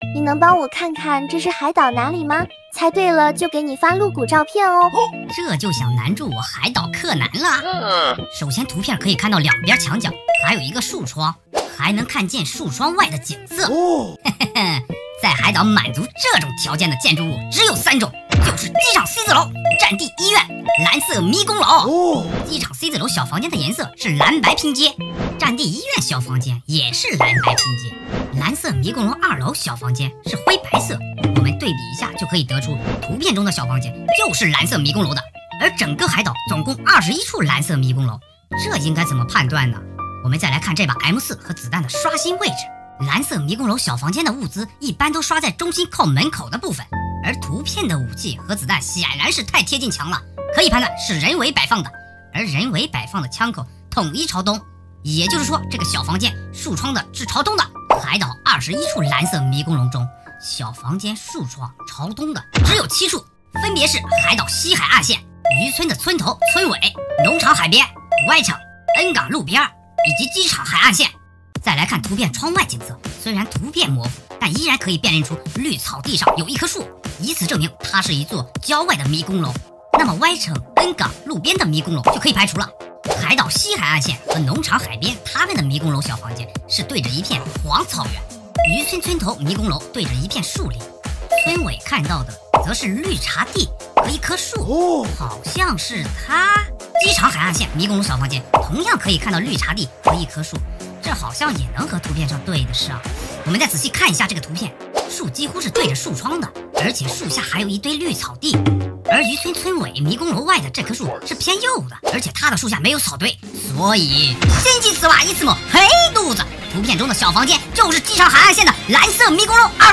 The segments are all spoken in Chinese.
你能帮我看看这是海岛哪里吗？猜对了就给你发露骨照片哦。 这就想难住我海岛柯南了。首先图片可以看到两边墙角还有一个树窗，还能看见树窗外的景色。在海岛满足这种条件的建筑物只有3种，就是机场 C 字楼、战地医院、蓝色迷宫楼。机场 C 字楼小房间的颜色是蓝白拼接，战地医院小房间也是蓝白拼接，蓝色迷宫楼2楼小房间是灰白色。我们对比一下就可以得出，图片中的小房间就是蓝色迷宫楼的，而整个海岛总共21处蓝色迷宫楼，这应该怎么判断呢？我们再来看这把 M4 和子弹的刷新位置。蓝色迷宫楼小房间的物资一般都刷在中心靠门口的部分，而图片的武器和子弹显然是太贴近墙了，可以判断是人为摆放的，而人为摆放的枪口统一朝东，也就是说这个小房间树窗的是朝东的。海岛21处蓝色迷宫楼中，小房间树窗朝东的只有7处，分别是海岛西海岸线、渔村的村头村尾、农场海边、Y城、N 港路边以及机场海岸线。再来看图片窗外景色，虽然图片模糊，但依然可以辨认出绿草地上有一棵树，以此证明它是一座郊外的迷宫楼。那么 Y 城 N 港路边的迷宫楼就可以排除了。海岛西海岸线和农场海边，他们的迷宫楼小房间是对着一片黄草原，渔村村头迷宫楼对着一片树林，村尾看到的则是绿茶地和一棵树，好像是它。机场海岸线迷宫楼小房间同样可以看到绿茶地和一棵树，这好像也能和图片上对得上。我们再仔细看一下这个图片，树几乎是对着树窗的，而且树下还有一堆绿草地，而渔村村尾迷宫楼外的这棵树是偏右的，而且它的树下没有草堆，所以心急此瓦一次某黑肚子，图片中的小房间就是机场海岸线的蓝色迷宫楼2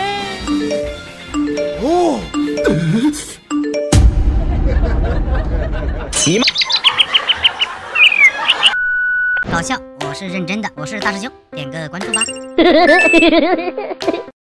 楼。 你妈！ 搞笑，我是认真的，我是大师兄，点个关注吧。